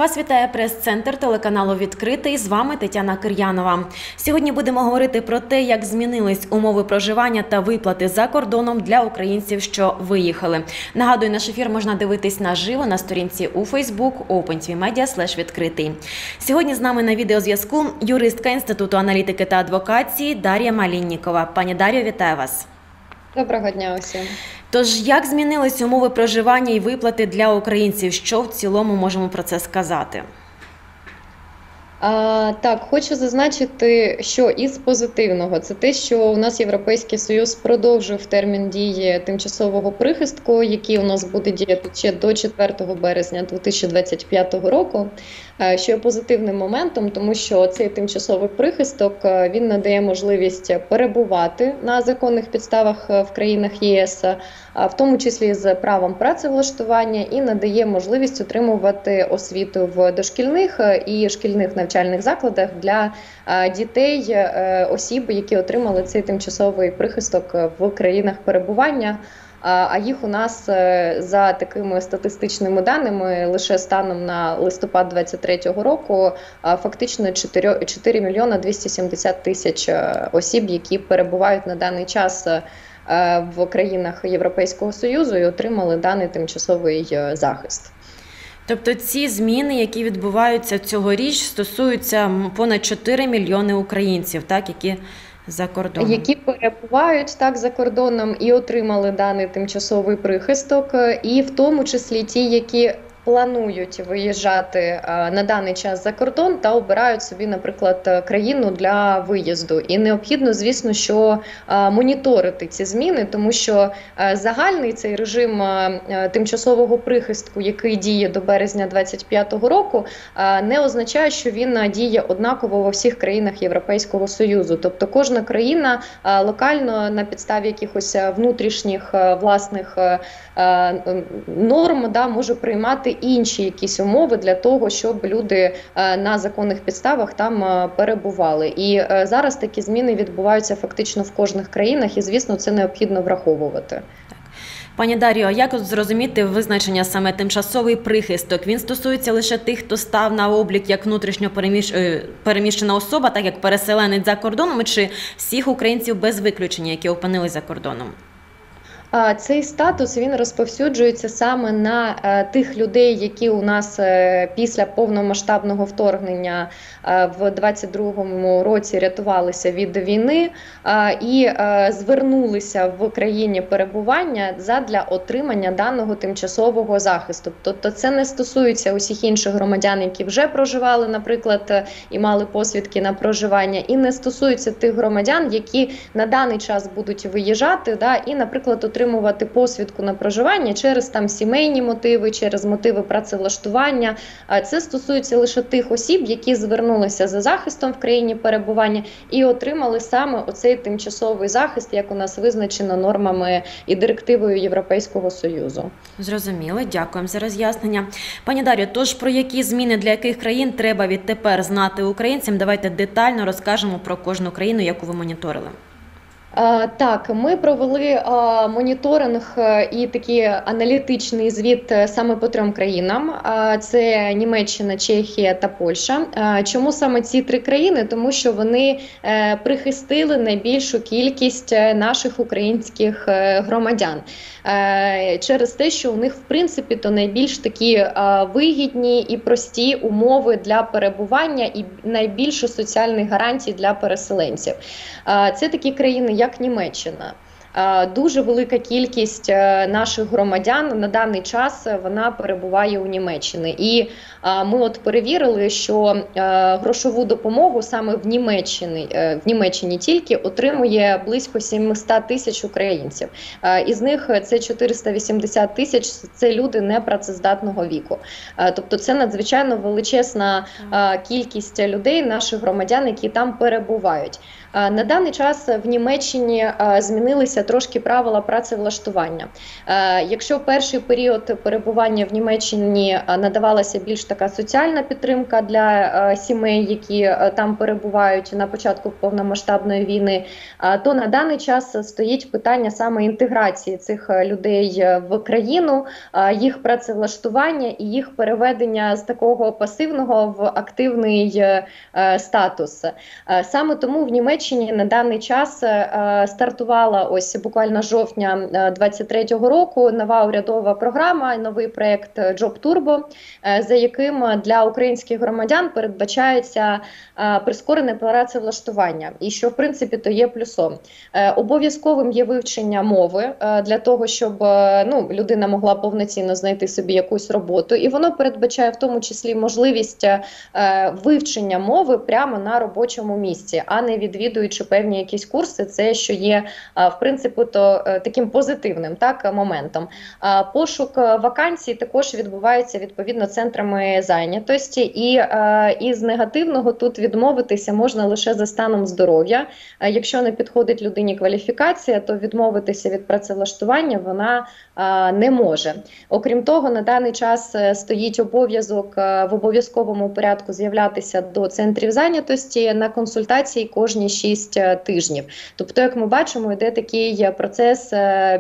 Вас вітає прес-центр телеканалу «Відкритий». З вами Тетяна Кир'янова. Сьогодні будемо говорити про те, як змінились умови проживання та виплати за кордоном для українців, що виїхали. Нагадую, наш ефір можна дивитись наживо на сторінці у Facebook OpenTVMedia/відкритий. Сьогодні з нами на відеозв'язку юристка Інституту аналітики та адвокації Дар'я Маліннікова. Пані Дар'ю, вітаю вас. Доброго дня усім. Тож, як змінились умови проживання і виплати для українців? Що в цілому можемо про це сказати? Так, хочу зазначити, що із позитивного – це те, що у нас Європейський Союз продовжив термін дії тимчасового прихистку, який у нас буде діяти ще до 4 березня 2025 року, що є позитивним моментом, тому що цей тимчасовий прихисток, він надає можливість перебувати на законних підставах в країнах ЄС, в тому числі з правом працевлаштування, і надає можливість отримувати освіту в дошкільних і шкільних навчальних закладах для дітей, осіб, які отримали цей тимчасовий прихисток в країнах перебування. А їх у нас, за такими статистичними даними, лише станом на листопад 2023 року фактично 4 мільйона 270 тисяч осіб, які перебувають на даний час в країнах Європейського Союзу і отримали даний тимчасовий захист. Тобто ці зміни, які відбуваються цьогоріч, стосуються понад 4 мільйони українців, так, які за кордоном. Які перебувають так за кордоном і отримали даний тимчасовий прихисток, і в тому числі ті, які планують виїжджати на даний час за кордон та обирають собі, наприклад, країну для виїзду. І необхідно, звісно, що моніторити ці зміни, тому що загальний цей режим тимчасового прихистку, який діє до березня 2025 року, не означає, що він діє однаково во всіх країнах Європейського Союзу. Тобто кожна країна локально на підставі якихось внутрішніх власних норм може приймати інші якісь умови для того, щоб люди на законних підставах там перебували. І зараз такі зміни відбуваються фактично в кожних країнах, і, звісно, це необхідно враховувати. Пані Дар'ю, а як зрозуміти визначення саме тимчасовий прихисток? Він стосується лише тих, хто став на облік як внутрішньо переміщена особа, так як переселенець за кордоном, чи всіх українців без виключення, які опинились за кордоном? Цей статус, він розповсюджується саме на тих людей, які у нас після повномасштабного вторгнення в 22-му році рятувалися від війни і звернулися в країні перебування задля отримання даного тимчасового захисту. Тобто це не стосується усіх інших громадян, які вже проживали, наприклад, і мали посвідки на проживання, і не стосується тих громадян, які на даний час будуть виїжджати і, наприклад, отримувати посвідку на проживання через там сімейні мотиви, через мотиви працевлаштування. Це стосується лише тих осіб, які звернулися за захистом в країні перебування і отримали саме оцей тимчасовий захист, як у нас визначено нормами і директивою Європейського Союзу. Зрозуміло, дякуємо за роз'яснення. Пані Дар'ю, тож про які зміни для яких країн треба відтепер знати українцям? Давайте детально розкажемо про кожну країну, яку ви моніторили. Так, ми провели моніторинг і такий аналітичний звіт саме по 3 країнам. Це Німеччина, Чехія та Польща. Чому саме ці 3 країни? Тому що вони прихистили найбільшу кількість наших українських громадян. Через те, що у них, в принципі, то найбільш такі вигідні і прості умови для перебування і найбільше соціальних гарантій для переселенців. Це такі країни, як Німеччина. Дуже велика кількість наших громадян на даний час вона перебуває у Німеччині. І ми перевірили, що грошову допомогу саме в Німеччині тільки отримує близько 700 тисяч українців. Із них це 480 тисяч – це люди непрацездатного віку. Тобто це надзвичайно величезна кількість людей, наших громадян, які там перебувають. На даний час в Німеччині змінилися трошки правила працевлаштування. Якщо перший період перебування в Німеччині надавалася більш така соціальна підтримка для сімей, які там перебувають на початку повномасштабної війни, то на даний час стоїть питання саме інтеграції цих людей в країну, їх працевлаштування і їх переведення з такого пасивного в активний статус. Саме тому в Німеччині на даний час стартувала ось буквально жовтня 2023 року нова урядова програма, новий проєкт Job Turbo, за яким для українських громадян передбачається прискорене працевлаштування. І що, в принципі, то є плюсом. Обов'язковим є вивчення мови для того, щоб людина могла повноцінно знайти собі якусь роботу. І воно передбачає в тому числі можливість вивчення мови прямо на робочому місці, а не відвідуючи певні якісь курси. Це що є, в принципі, то таким позитивним моментом. Пошук вакансій також відбувається відповідно центрами зайнятості. І із негативного тут відмовитися можна лише за станом здоров'я. Якщо не підходить людині кваліфікація, то відмовитися від працевлаштування вона не може. Окрім того, на даний час стоїть обов'язок в обов'язковому порядку з'являтися до центрів зайнятості на консультації кожні 6 тижнів. Тобто, як ми бачимо, йде такий процес,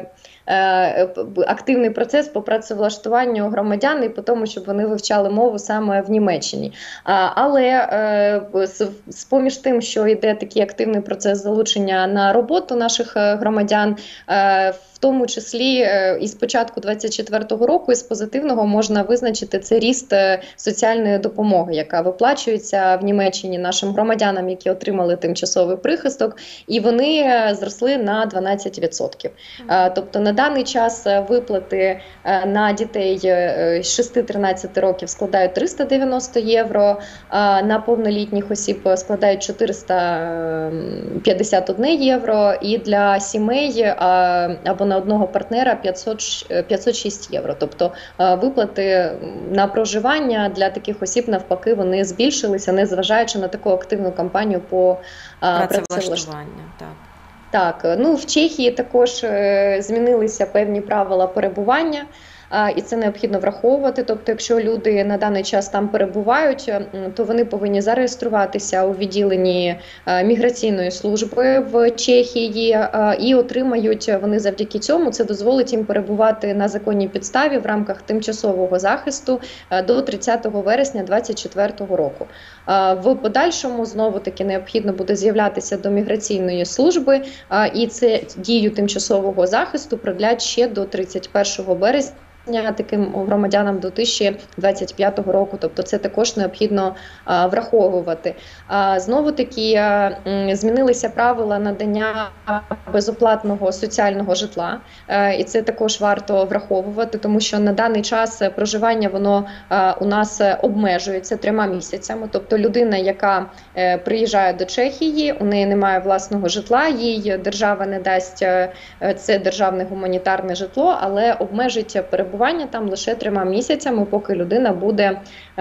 активний процес по працевлаштуванню громадян і по тому, щоб вони вивчали мову саме в Німеччині. Але з-поміж тим, що йде такий активний процес залучення на роботу наших громадян, в тому числі із початку 2024 року із позитивного можна визначити це ріст соціальної допомоги, яка виплачується в Німеччині нашим громадянам, які отримали тимчасовий прихисток, і вони зросли на 12%. Тобто на даний час виплати на дітей 6-13 років складають 390 євро, на повнолітніх осіб складають 451 євро, і для сімей або на одного партнера 506 євро. Тобто виплати на проживання для таких осіб навпаки вони збільшилися, незважаючи на таку активну кампанію по працевлаштуванню. Так, в Чехії також змінилися певні правила перебування. І це необхідно враховувати. Тобто, якщо люди на даний час там перебувають, то вони повинні зареєструватися у відділенні міграційної служби в Чехії і отримають вони завдяки цьому, це дозволить їм перебувати на законній підставі в рамках тимчасового захисту до 30 вересня 2024 року. В подальшому, знову-таки, необхідно буде з'являтися до міграційної служби, і це дію тимчасового захисту продлять ще до 31 березня таким громадянам до 2025 року. Тобто це також необхідно враховувати. Знову-таки змінилися правила надання безоплатного соціального житла, і це також варто враховувати, тому що на даний час проживання воно у нас обмежується 3 місяцями. Тобто людина, яка приїжджає до Чехії, у неї немає власного житла, їй держава не дасть це державне гуманітарне житло, але обмежить перебування там лише 3 місяцями, поки людина буде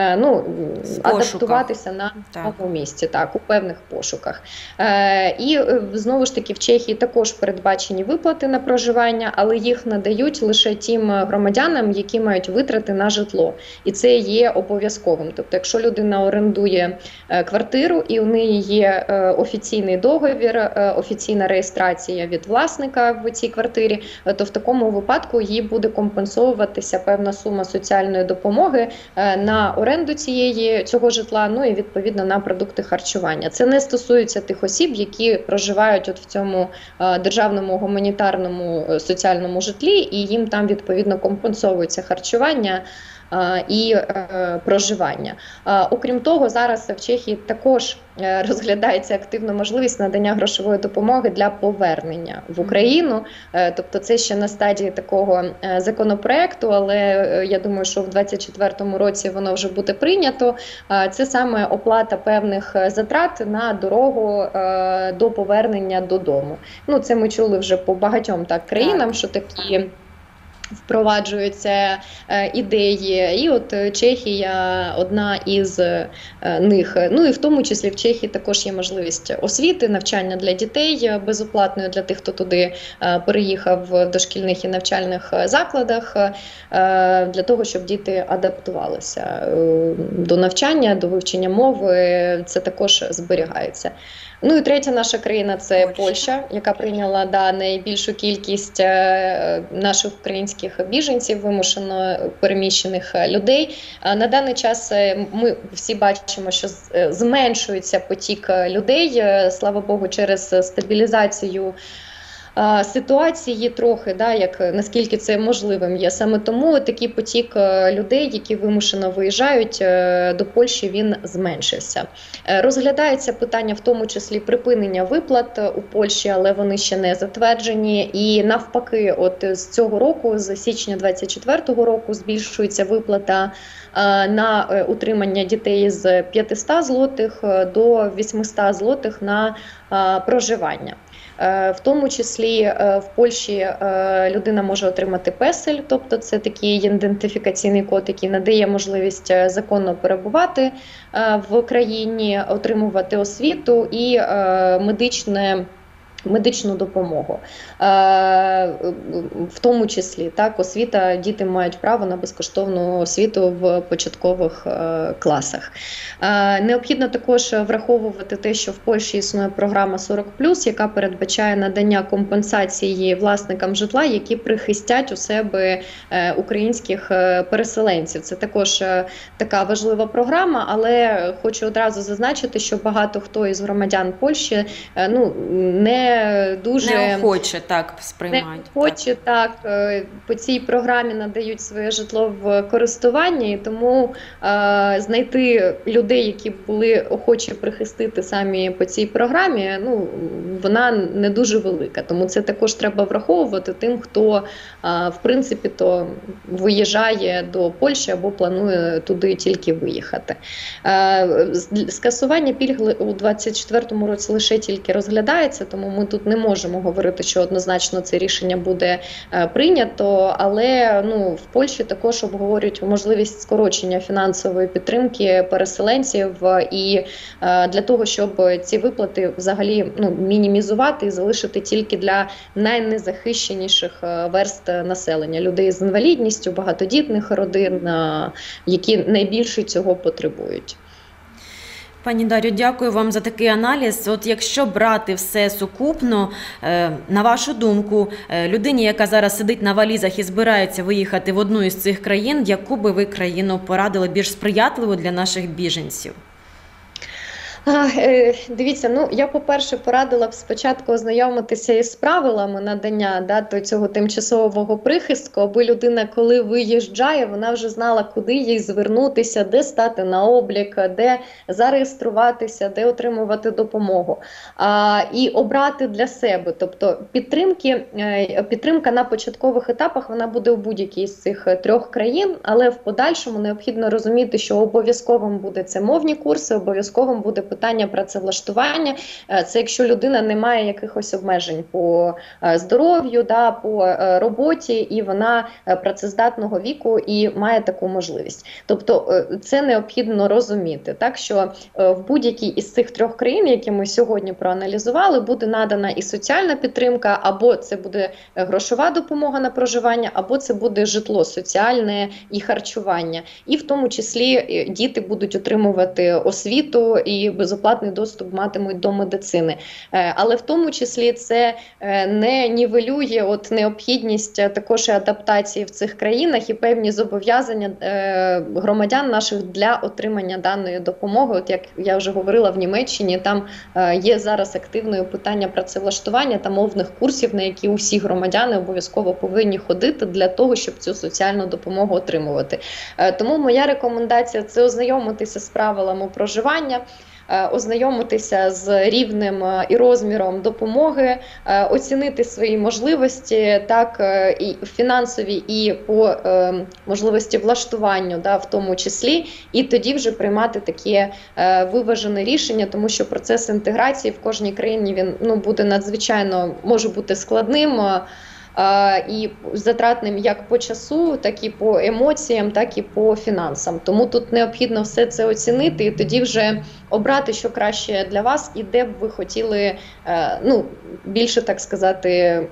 адаптуватися на новому місці, у певних пошуках. І знову ж таки в Чехії також передбачені виплати на проживання, але їх надають лише тим громадянам, які мають витрати на житло. І це є обов'язковим. Тобто, якщо людина орендує квартиру і у неї є офіційний договір, офіційна реєстрація від власника в цій квартирі, то в такому випадку їй буде компенсовуватися певна сума соціальної допомоги на оренду цього житла, і відповідно на продукти харчування. Це не стосується тих осіб, які проживають в цьому державному гуманітарному соціальному житлі, і їм там відповідно компенсовується харчування і проживання. Окрім того, зараз в Чехії також розглядається активно можливість надання грошової допомоги для повернення в Україну. Тобто це ще на стадії такого законопроекту, але я думаю, що в 2024 році воно вже буде прийнято. Це саме оплата певних затрат на дорогу до повернення додому. Це ми чули вже по багатьом країнам, що такі впроваджуються ідеї, і от Чехія одна із них. Ну і в тому числі в Чехії також є можливість освіти, навчання для дітей безоплатної для тих, хто туди переїхав в дошкільних і навчальних закладах, для того, щоб діти адаптувалися до навчання, до вивчення мови, це також зберігається. Ну і третя наша країна – це Польща, яка прийняла найбільшу кількість наших українських біженців, вимушено переміщених людей. На даний час ми всі бачимо, що зменшується потік людей, слава Богу, через стабілізацію ситуації трохи, як наскільки це можливим є. Саме тому такий потік людей, які вимушено виїжджають до Польщі, він зменшився. Розглядається питання в тому числі припинення виплат у Польщі, але вони ще не затверджені. І навпаки, от з цього року, з січня 2024 року, збільшується виплата на утримання дітей з 500 злотих до 800 злотих на проживання. В тому числі в Польщі людина може отримати песель, тобто це такий ідентифікаційний код, який надає можливість законно перебувати в країні, отримувати освіту і медичну допомогу. В тому числі освіта, діти мають право на безкоштовну освіту в початкових класах. Необхідно також враховувати те, що в Польщі існує програма 40+, яка передбачає надання компенсації власникам житла, які прихистять у себе українських переселенців. Це також така важлива програма, але хочу одразу зазначити, що багато хто із громадян Польщі неохоче сприймають. Неохоче по цій програмі надають своє житло в користування, і тому знайти людей, які були охочі прихистити самі по цій програмі, вона не дуже велика. Тому це також треба враховувати тим, хто в принципі то виїжджає до Польщі або планує туди тільки виїхати. Скасування пільг у 2024 році лише тільки розглядається, тому ми тут не можемо говорити, що однозначно це рішення буде прийнято, але в Польщі також обговорюють можливість скорочення фінансової підтримки переселенців і для того, щоб ці виплати взагалі мінімізувати і залишити тільки для найнезахищеніших верств населення, людей з інвалідністю, багатодітних родин, які найбільше цього потребують. Пані Дар'ю, дякую вам за такий аналіз. От якщо брати все сукупно, на вашу думку, людині, яка зараз сидить на валізах і збирається виїхати в одну із цих країн, яку би ви країну порадили більш сприятливу для наших біженців? Дивіться, я, по-перше, порадила б спочатку ознайомитися із правилами надання цього тимчасового прихистку, аби людина, коли виїжджає, вона вже знала, куди їй звернутися, де стати на облік, де зареєструватися, де отримувати допомогу. І обрати для себе. Тобто підтримка на початкових етапах, вона буде у будь-якій з цих трьох країн, але в подальшому необхідно розуміти, що обов'язковим буде це мовні курси, обов'язковим буде питання працевлаштування. Це якщо людина не має якихось обмежень по здоров'ю, по роботі, і вона працездатного віку і має таку можливість. Тобто це необхідно розуміти, що в будь-якій із цих трьох країн, які ми сьогодні проаналізували, буде надана і соціальна підтримка, або це буде грошова допомога на проживання, або це буде житло соціальне і харчування. І в тому числі діти будуть отримувати освіту і безоплатний доступ матимуть до медицини. Але в тому числі це не нівелює необхідність також і адаптації в цих країнах і певні зобов'язання громадян наших для отримання даної допомоги. От як я вже говорила, в Німеччині там є зараз активною питання працевлаштування та мовних курсів, на які усі громадяни обов'язково повинні ходити для того, щоб цю соціальну допомогу отримувати. Тому моя рекомендація – це ознайомитися з правилами проживання, ознайомитися з рівнем і розміром допомоги, оцінити свої можливості, і фінансові, і по можливості влаштуванню, в тому числі, і тоді вже приймати таке виважене рішення, тому що процес інтеграції в кожній країні він буде надзвичайно, може бути складним, і затратним як по часу, так і по емоціям, так і по фінансам. Тому тут необхідно все це оцінити і тоді вже обрати, що краще для вас і де б ви хотіли, більше, так сказати,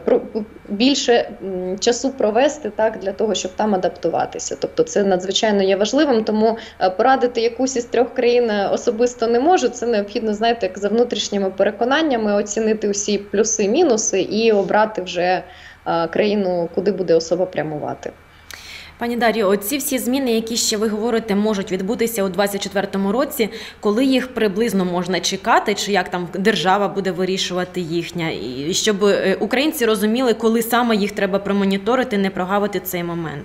більше часу провести, так, для того, щоб там адаптуватися. Тобто це надзвичайно є важливим, тому порадити якусь із 3 країн особисто не можу. Це необхідно, знаєте, як за внутрішніми переконаннями оцінити усі плюси-мінуси і обрати вже країну, куди буде особа прямувати. Пані Дар'ю, оці всі зміни, які ще ви говорите, можуть відбутися у 2024 році, коли їх приблизно можна чекати, чи як там держава буде вирішувати їхня, і щоб українці розуміли, коли саме їх треба промоніторити, не прогавити цей момент?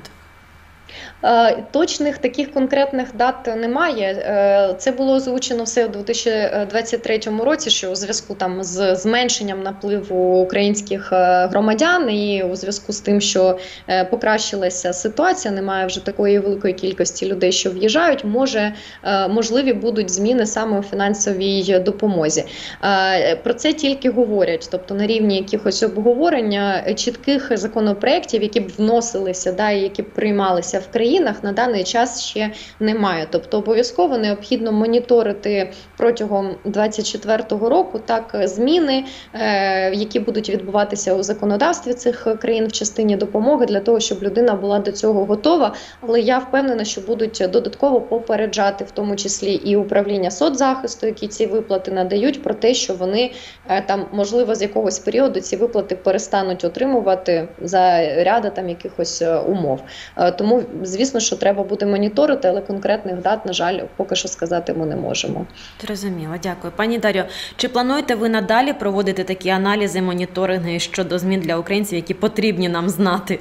Точних таких конкретних дат немає. Це було озвучено все у 2023 році, що у зв'язку там з зменшенням напливу українських громадян і у зв'язку з тим, що покращилася ситуація, немає вже такої великої кількості людей, що в'їжджають, можливі будуть зміни саме у фінансовій допомозі. Про це тільки говорять, тобто на рівні якихось обговорення чітких законопроєктів, які б вносилися, і які б приймалися в країнах, на даний час ще немає. Тобто обов'язково необхідно моніторити протягом 2024 року зміни, які будуть відбуватися у законодавстві цих країн в частині допомоги, для того, щоб людина була до цього готова. Але я впевнена, що будуть додатково попереджати, в тому числі і управління соцзахисту, які ці виплати надають, про те, що вони там, можливо, з якогось періоду ці виплати перестануть отримувати за ряда там якихось умов. Тому, звісно, що треба буде моніторити, але конкретних дат, на жаль, поки що сказати ми не можемо. Зрозуміло, дякую. Пані Дар'ю, чи плануєте ви надалі проводити такі аналізи, моніторинги щодо змін для українців, які потрібні нам знати?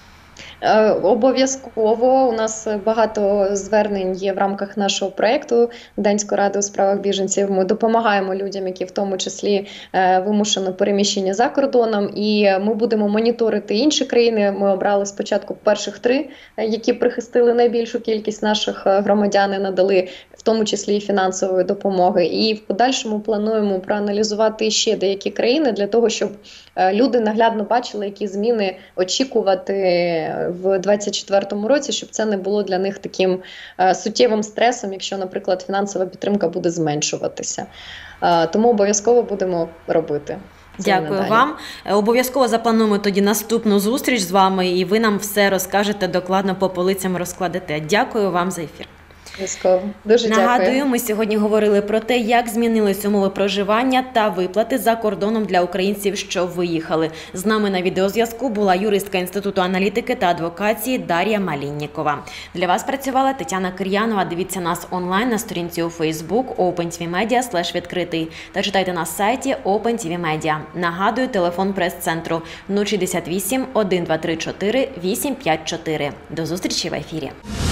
Обов'язково. У нас багато звернень є в рамках нашого проєкту Гданської ради у справах біженців. Ми допомагаємо людям, які в тому числі вимушено переміщені за кордоном. І ми будемо моніторити інші країни. Ми обрали спочатку перших 3, які прихистили найбільшу кількість наших громадян і надали в тому числі і фінансової допомоги. І в подальшому плануємо проаналізувати ще деякі країни для того, щоб люди наглядно бачили, які зміни очікувати в 2024 році, щоб це не було для них таким суттєвим стресом, якщо, наприклад, фінансова підтримка буде зменшуватися. Тому обов'язково будемо робити. Дякую вам. Обов'язково заплануємо тоді наступну зустріч з вами, і ви нам все розкажете, докладно по полицям розкладете. Дякую вам за ефір. Дуже Нагадую, дякую. ми сьогодні говорили про те, як змінились умови проживання та виплати за кордоном для українців, що виїхали. З нами на відеозв'язку була юристка Інституту аналітики та адвокації Дар'я Маліннікова. Для вас працювала Тетяна Кир'янова. Дивіться нас онлайн на сторінці у Facebook OpenTVMedia/відкритий та читайте на сайті OpenTVMedia. Нагадую, телефон прес-центру 068 1234 854. До зустрічі в ефірі.